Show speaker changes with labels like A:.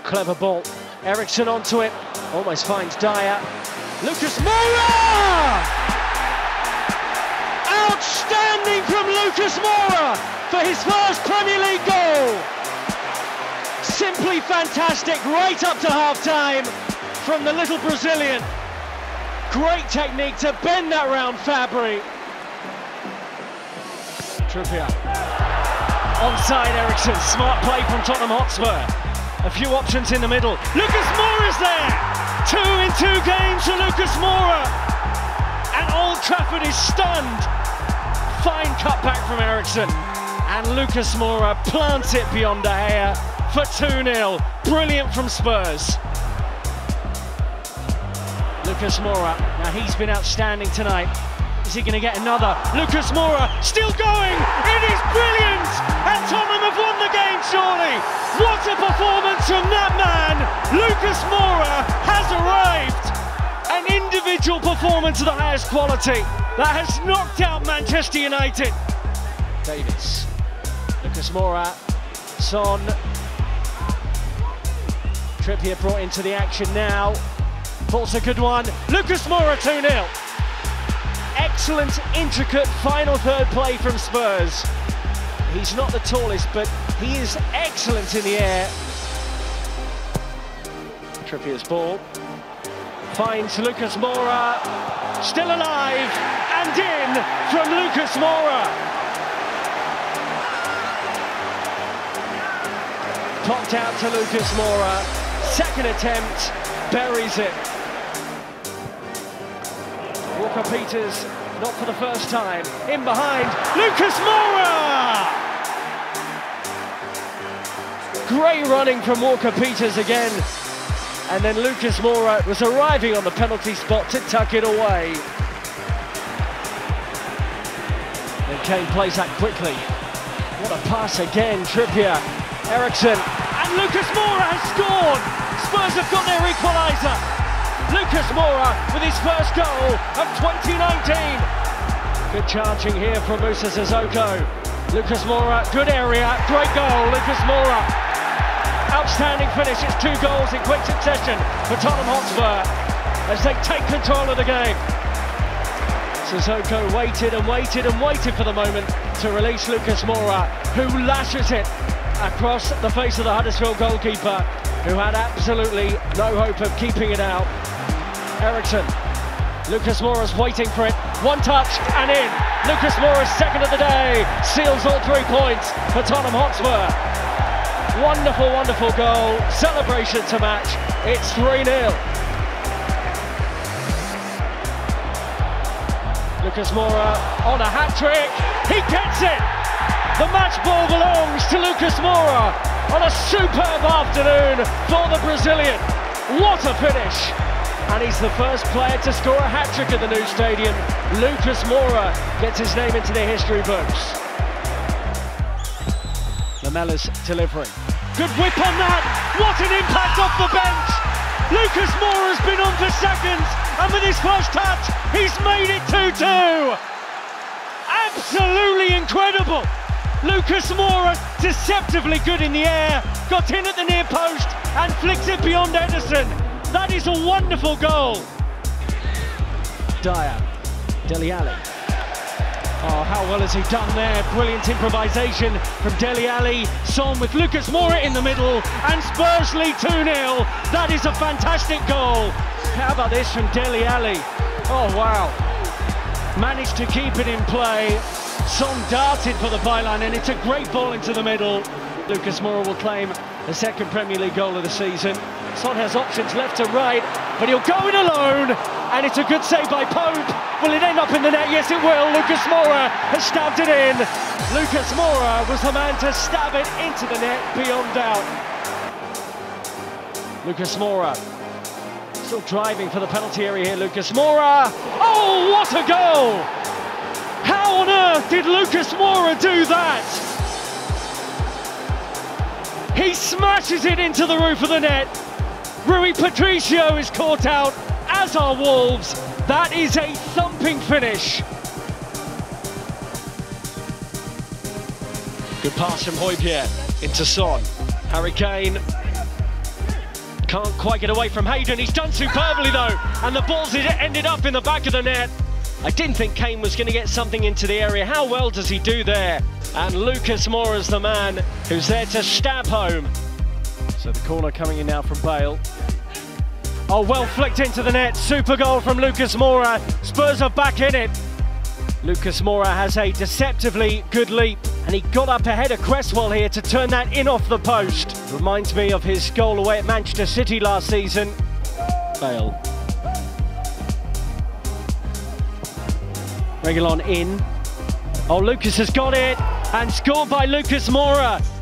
A: Clever ball. Eriksson onto it. Almost finds Dyer. Lucas Moura! Outstanding from Lucas Moura for his first Premier League goal. Simply fantastic, right up to half-time from the little Brazilian. Great technique to bend that round Fabry. Trippier. Onside Eriksson, smart play from Tottenham Hotspur. A few options in the middle. Lucas Moura's there! 2 in 2 games for Lucas Moura. And Old Trafford is stunned. Fine cutback from Eriksson. And Lucas Moura plants it beyond De Gea for 2-0. Brilliant from Spurs. Lucas Moura, now he's been outstanding tonight. Is he going to get another? Lucas Moura still going! It is brilliant! And Tottenham have won the game, surely! What a performance from that man! Lucas Moura has arrived! An individual performance of the highest quality that has knocked out Manchester United. Davis, Lucas Moura, Son. Trippier brought into the action now. Ball's a good one. Lucas Moura 2-0. Excellent, intricate final third play from Spurs. He's not the tallest, but he is excellent in the air. Trippier's ball. Finds Lucas Moura. Still alive. And in from Lucas Moura. Popped out to Lucas Moura. Second attempt. Buries it. Walker-Peters, not for the first time, in behind, Lucas Moura! Great running from Walker-Peters again, and then Lucas Moura was arriving on the penalty spot to tuck it away. Then Kane plays that quickly. What a pass again, Trippier, Eriksson, and Lucas Moura has scored! Spurs have got their equaliser! Lucas Moura with his first goal of 2019. Good charging here from Moussa Sissoko. Lucas Moura, good area, great goal, Lucas Moura. Outstanding finish, it's 2 goals in quick succession for Tottenham Hotspur as they take control of the game. Sissoko waited and waited and waited for the moment to release Lucas Moura, who lashes it across the face of the Huddersfield goalkeeper, who had absolutely no hope of keeping it out. Eriksson, Lucas Moura's waiting for it, one touch and in. Lucas Moura's second of the day, seals all 3 points for Tottenham Hotspur. Wonderful, wonderful goal, celebration to match, it's 3-0. Lucas Moura on a hat-trick, he gets it! The match ball belongs to Lucas Moura on a superb afternoon for the Brazilian. What a finish! And he's the first player to score a hat-trick at the new stadium. Lucas Moura gets his name into the history books. Lamella's delivery. Good whip on that! What an impact off the bench! Lucas Moura's been on for seconds, and with his first touch, he's made it 2-2! Absolutely incredible! Lucas Moura, deceptively good in the air, got in at the near post and flicks it beyond Ederson. That is a wonderful goal. Dyer, Dele Alli. Oh, how well has he done there? Brilliant improvisation from Dele Alli. Son with Lucas Moura in the middle, and Spurs lead 2-0. That is a fantastic goal. How about this from Dele Alli? Oh, wow. Managed to keep it in play. Son darted for the byline, and it's a great ball into the middle. Lucas Moura will claim the second Premier League goal of the season. Son has options left and right, but he'll go it alone, and it's a good save by Pope. Will it end up in the net? Yes, it will. Lucas Moura has stabbed it in. Lucas Moura was the man to stab it into the net, beyond doubt. Lucas Moura still driving for the penalty area here. Lucas Moura. Oh, what a goal! How on earth did Lucas Moura do that? He smashes it into the roof of the net. Rui Patricio is caught out, as are Wolves. That is a thumping finish. Good pass from Højbjerg into Son. Harry Kane. Can't quite get away from Hayden. He's done superbly though, and the ball's ended up in the back of the net. I didn't think Kane was going to get something into the area. How well does he do there? And Lucas Moura's the man who's there to stab home. So the corner coming in now from Bale. Oh, well flicked into the net. Super goal from Lucas Moura. Spurs are back in it. Lucas Moura has a deceptively good leap, and he got up ahead of Cresswell here to turn that in off the post. Reminds me of his goal away at Manchester City last season. Bale. Reguilon in. Oh, Lucas has got it, and scored by Lucas Moura.